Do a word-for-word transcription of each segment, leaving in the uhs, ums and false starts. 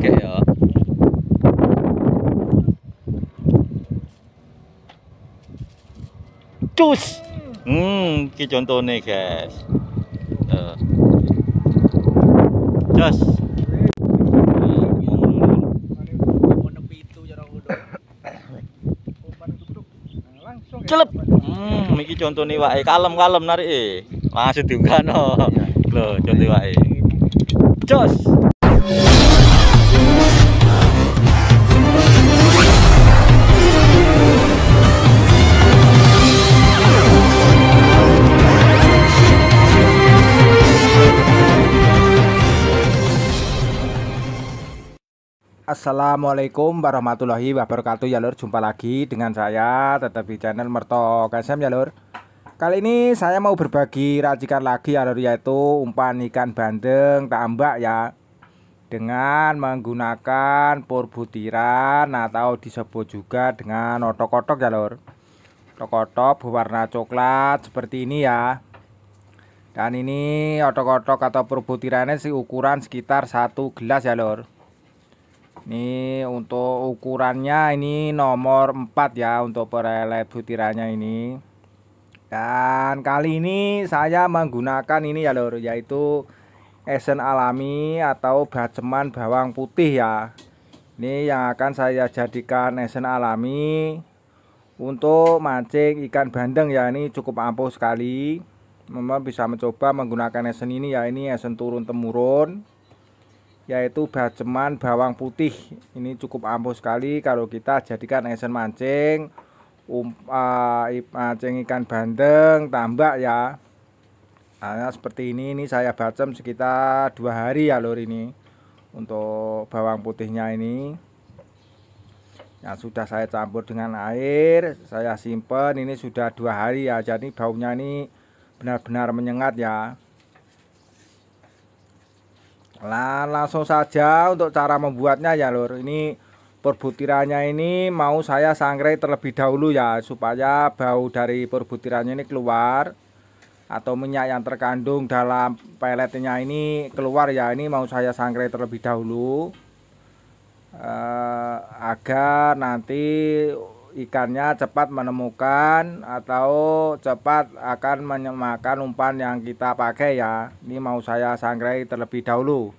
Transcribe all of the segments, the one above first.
Kayak ya. Cus. Hmm, iki contone, guys. Eh. Cus. Celep. Hmm, iki contone wae kalem-kalem narike. Langsung diunggahno. Lho, contoh wae. Jos. Assalamualaikum warahmatullahi wabarakatuh ya lur. Jumpa lagi dengan saya tetap di channel Merto K S M ya lur. Kali ini saya mau berbagi racikan lagi ya lur, yaitu umpan ikan bandeng tambak ya, dengan menggunakan pur butiran atau disebut juga dengan otok-otok ya lur. Otok-otok berwarna coklat seperti ini ya. Dan ini otok-otok atau pur butirannya sih ukuran sekitar satu gelas ya lur. Ini untuk ukurannya ini nomor empat ya untuk perelet butirannya ini. Dan kali ini saya menggunakan ini ya lur, yaitu esen alami atau baceman bawang putih ya. Ini yang akan saya jadikan esen alami untuk mancing ikan bandeng ya. Ini cukup ampuh sekali. Memang bisa mencoba menggunakan esen ini ya. Ini esen turun temurun, yaitu baceman bawang putih. Ini cukup ampuh sekali kalau kita jadikan esen mancing um, uh, mancing ikan bandeng tambak ya. Nah, seperti ini ini saya bacem sekitar dua hari ya lur. Ini untuk bawang putihnya ini yang sudah saya campur dengan air, saya simpen ini sudah dua hari ya. Jadi baunya ini benar-benar menyengat ya. Nah, langsung saja untuk cara membuatnya ya lur. Ini perbutirannya ini mau saya sangrai terlebih dahulu ya, supaya bau dari perbutirannya ini keluar, atau minyak yang terkandung dalam peletnya ini keluar ya. Ini mau saya sangrai terlebih dahulu eh, agar nanti ikannya cepat menemukan atau cepat akan menyemakan umpan yang kita pakai ya. Ini mau saya sangrai terlebih dahulu.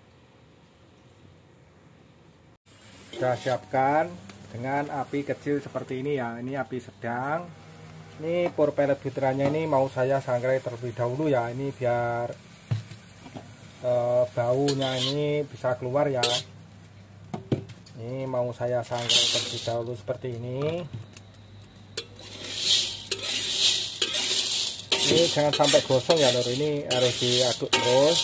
Sudah siapkan dengan api kecil seperti ini ya. Ini api sedang. Ini pur pelet butirannya ini mau saya sangrai terlebih dahulu ya. Ini biar eh, baunya ini bisa keluar ya. Ini mau saya sangrai terlebih dahulu seperti ini. Ini jangan sampai gosong ya lur, ini harus diaduk terus.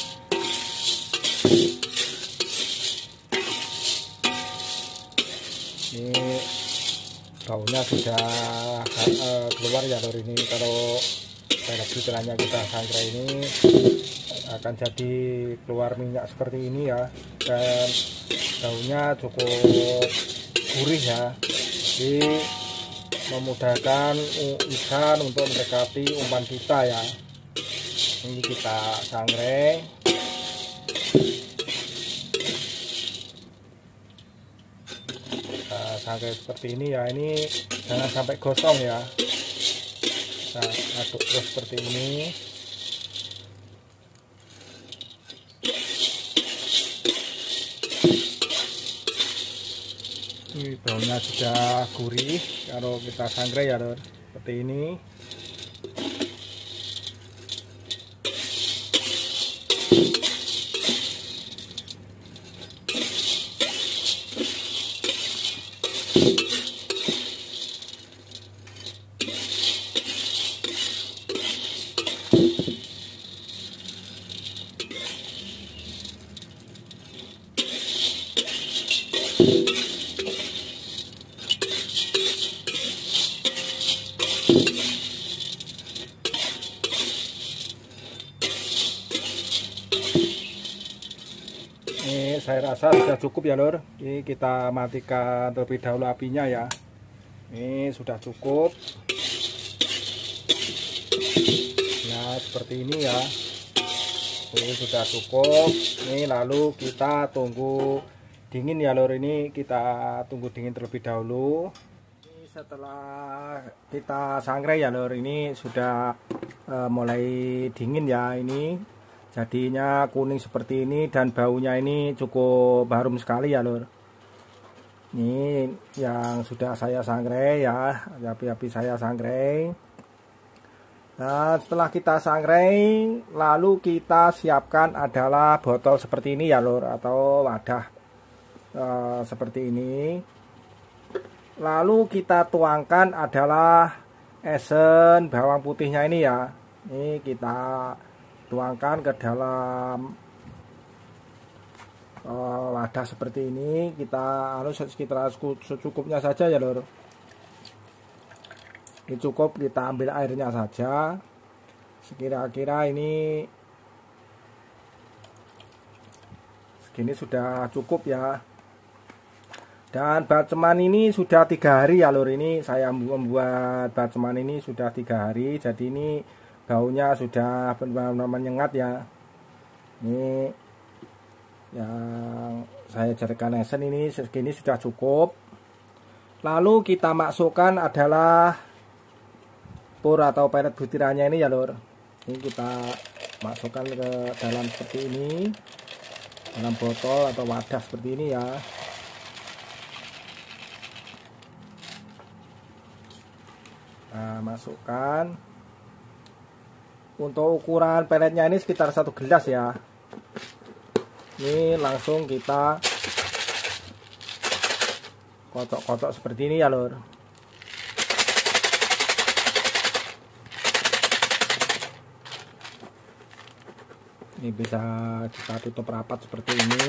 Ini baunya sudah uh, keluar ya lur. Ini kalau pelet butirannya kita sangrai ini akan jadi keluar minyak seperti ini ya. Dan daunnya cukup gurih ya, jadi memudahkan ikan untuk mendekati umpan kita ya. Ini kita sangrai. Kita sangrai seperti ini ya. Ini jangan sampai gosong ya. Kita aduk terus seperti ini. Ini baunya sudah gurih kalau kita sangrai ya lur, seperti ini. Ini saya rasa sudah cukup ya lur. Ini kita matikan terlebih dahulu apinya ya. Ini sudah cukup ya, seperti ini ya. Ini sudah cukup. Ini lalu kita tunggu dingin ya lur. Ini kita tunggu dingin terlebih dahulu. Ini setelah kita sangrai ya lur, ini sudah uh, mulai dingin ya. Ini jadinya kuning seperti ini dan baunya ini cukup harum sekali ya lur. Ini yang sudah saya sangrai ya, api-api saya sangrai. Nah, setelah kita sangrai, lalu kita siapkan adalah botol seperti ini ya lur, atau wadah e, seperti ini. Lalu kita tuangkan adalah esen bawang putihnya ini ya. Ini kita tuangkan ke dalam uh, wadah seperti ini. Kita harus sekitar secukupnya saja ya lur. Ini cukup, kita ambil airnya saja sekira-kira ini segini sudah cukup ya. Dan baceman ini sudah tiga hari ya lur. Ini saya membuat baceman ini sudah tiga hari, jadi ini baunya sudah benar-benar menyengat ya. Ini yang saya jadikan esen ini segini sudah cukup. Lalu kita masukkan adalah pur atau pelet butirannya ini ya lur. Ini kita masukkan ke dalam seperti ini, dalam botol atau wadah seperti ini ya. Nah, masukkan. Untuk ukuran peletnya ini sekitar satu gelas ya. Ini langsung kita kocok-kocok seperti ini ya lur. Ini bisa kita tutup rapat seperti ini.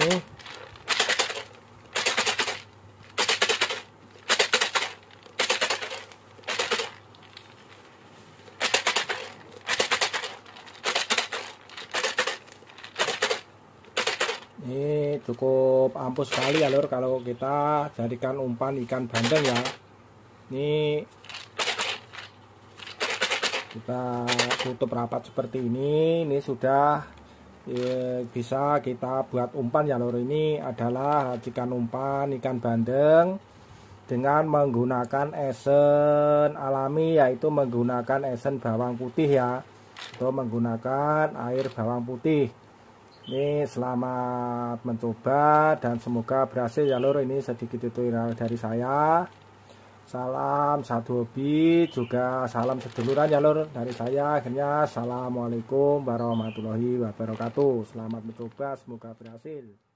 Ini cukup ampuh sekali ya lur kalau kita jadikan umpan ikan bandeng ya. Ini kita tutup rapat seperti ini. Ini sudah ya, bisa kita buat umpan ya lur. Ini adalah racikan umpan ikan bandeng dengan menggunakan esen alami, yaitu menggunakan esen bawang putih ya, atau menggunakan air bawang putih. Ini selamat mencoba dan semoga berhasil ya lur. Ini sedikit tutorial dari saya. Salam satu hobi, juga salam seduluran ya lur dari saya. Akhirnya assalamualaikum warahmatullahi wabarakatuh. Selamat mencoba, semoga berhasil.